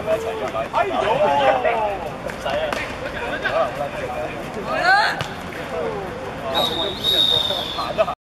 哎呦！使啊！可能好啦。行得行。